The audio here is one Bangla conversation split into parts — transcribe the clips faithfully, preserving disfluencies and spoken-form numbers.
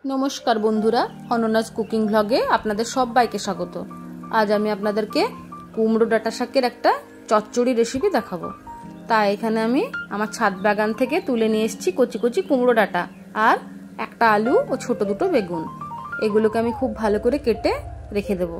नमस्कार बंधुरा अनन्यास कुकिंग ब्लगे आपनादेर सबाइके स्वागत। आज आमी आपनादेरके कुमड़ो डाटा शाकेर एकटा चच्चड़ी रेसिपि देखाबो। ताई एखाने आमी आमार छाद बागान थेके तुले निये एसेछि कचि कचि कुमड़ो डाटा और एकटा आलू और छोटो दुटो बेगुन। एगुलोके आमी खूब भालो करे केटे रेखे देब।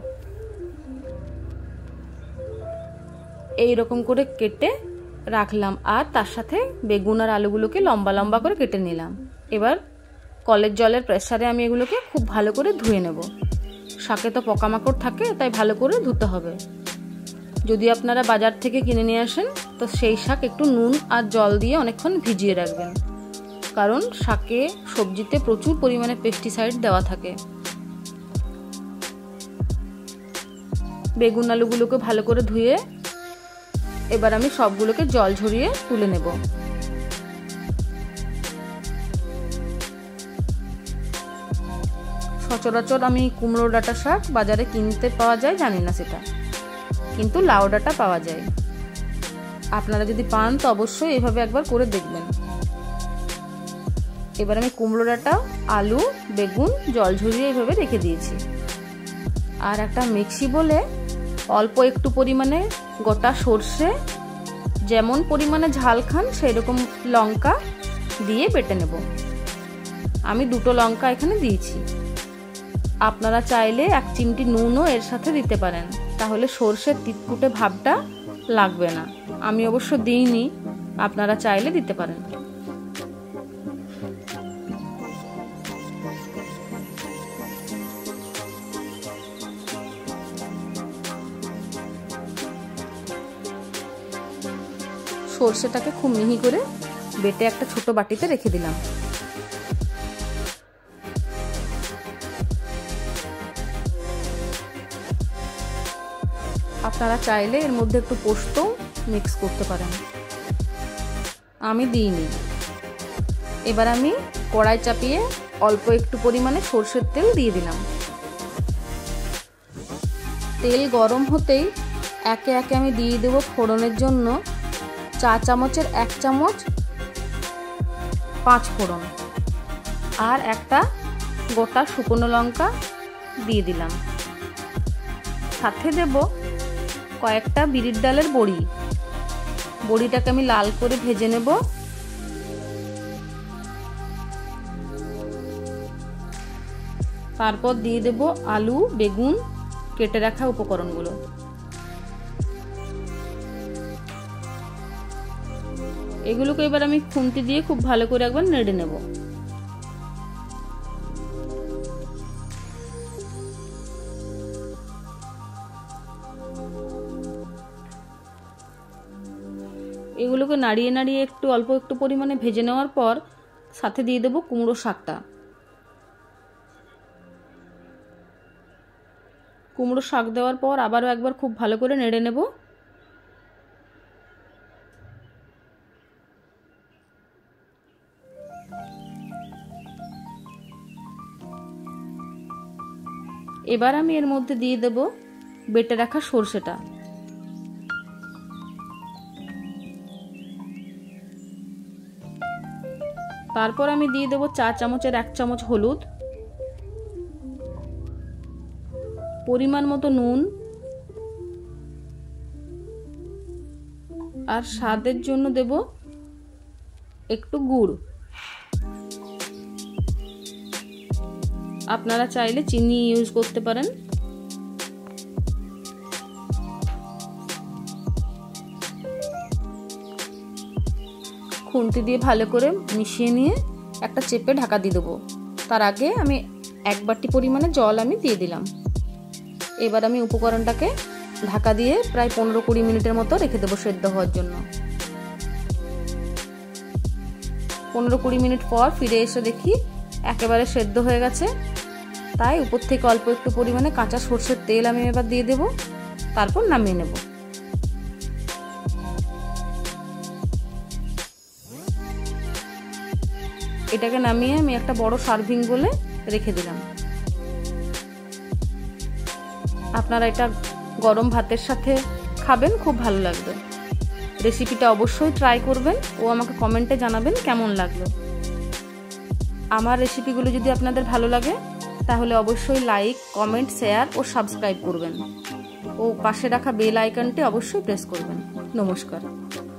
एई रकम करे केटे राखलाम और तार साथे बेगुन और आलूगुलोके लम्बा लम्बा करे केटे निलाम। एबार कलेर जलेर प्रेसारे आमी एगुलोके खूब भालो करे धुए नेब। शाके तो पोकामाकड़ थाके ताई भालो करे धुते होबे। यदि आपनारा बाजार थेके किने निये आसेन तो सेई शाक एकटु नुन और जल दिए अनेकक्षण भिजिए राखबेन, कारण शाके सब्जिते प्रचुर परिमाणे पेस्टिसाइड देওয়া থাকে। बेगुन आलूगुलोके भालो करे धुए एबार आमी सबगुलोके जल झरिए तुले नेब। सचराचर आमी कुमड़ो डाटा शाक बाजारे किनते पाওয়া যায় জানি না সেটা, কিন্তু লাউ ডাটা পাওয়া যায়। আপনারা যদি পান তো অবশ্যই এভাবে একবার করে দেখবেন। এবার আমি কুমড়ো ডাটা আলু বেগুন জল ঝরিয়ে এভাবে রেখে দিয়েছি। আর একটা মিক্সি বলে অল্প একটু পরিমাণে গোটা সরষে যেমন পরিমাণে ঝাল খান সেই রকম লঙ্কা দিয়ে বেটে নেব। আমি দুটো লঙ্কা এখানে দিয়েছি। আপনারা চাইলে এক চিমটি নুনও এর সাথে দিতে পারেন, তাহলে সরষের তিতকুটে ভাবটা লাগবে না। আমি অবশ্য দিইনি, আপনারা চাইলে দিতে পারেন। সরষেটাকে খুব মিহি করে বেটে একটা ছোট বাটিতে রেখে দিলাম। আপনারা চাইলে এর মধ্যে একটু পোস্ত মিক্স করতে পারেন, আমি দিইনি। এবার আমি কড়াই চাপিয়ে অল্প একটু পরিমাণে সরষের তেল দিয়ে দিলাম। তেল গরম হতেই একে একে আমি দিয়ে দেব ফোড়নের জন্য চা চামচের এক চামচ পাঁচ ফোড়ন আর একটা গোটা শুকনো লঙ্কা দিয়ে দিলাম। সাথে দেব কয়েকটা বিরির ডালের বড়ি। বড়িটাকে আমি লাল করে ভেজে নেব। তারপর দিয়ে দেব আলু বেগুন কেটে রাখা উপকরণগুলো। এগুলোকে এবার আমি খুন্তি দিয়ে খুব ভালো করে একবার নেড়ে নেব। এগুলোকে নাড়িয়ে নাড়িয়ে একটু অল্প একটু পরিমাণে ভেজে নেওয়ার পর সাথে দিয়ে দেব কুমড়ো শাকটা। কুমড়ো শাক দেওয়ার পর আবারও একবার খুব ভালো করে নেড়ে নেব। এবার আমি এর মধ্যে দিয়ে দেব বেটে রাখা সরষেটা। তারপর আমি দিয়ে দেব চা চামচের এক চামচ হলুদ, পরিমাণ মতো নুন আর স্বাদের জন্য দেব একটু গুড়। আপনারা চাইলে চিনি ইউজ করতে পারেন। খুন্তি দিয়ে ভালো করে মিশিয়ে নিয়ে একটা চেপে ঢাকা দিয়ে দেবো। তার আগে আমি এক বাটি পরিমাণে জল আমি দিয়ে দিলাম। এবার আমি উপকরণটাকে ঢাকা দিয়ে প্রায় পনেরো কুড়ি মিনিটের মতো রেখে দেবো সেদ্ধ হওয়ার জন্য। পনেরো কুড়ি মিনিট পর ফিরে এসে দেখি একেবারে সেদ্ধ হয়ে গেছে। তাই উপর থেকে অল্প একটু পরিমাণে কাঁচা সরষের তেল আমি এবার দিয়ে দেব, তারপর নামিয়ে নেব। এটাকে নামিয়ে আমি একটা বড় সার্ভিং বলে রেখে দিলাম। আপনারা এটা গরম ভাতের সাথে খাবেন, খুব ভালো লাগবে। রেসিপিটা অবশ্যই ট্রাই করবেন ও আমাকে কমেন্টে জানাবেন কেমন লাগলো। আমার রেসিপিগুলো যদি আপনাদের ভালো লাগে তাহলে অবশ্যই লাইক, কমেন্ট, শেয়ার ও সাবস্ক্রাইব করবেন ও পাশে রাখা বেল আইকনটি অবশ্যই প্রেস করবেন। নমস্কার।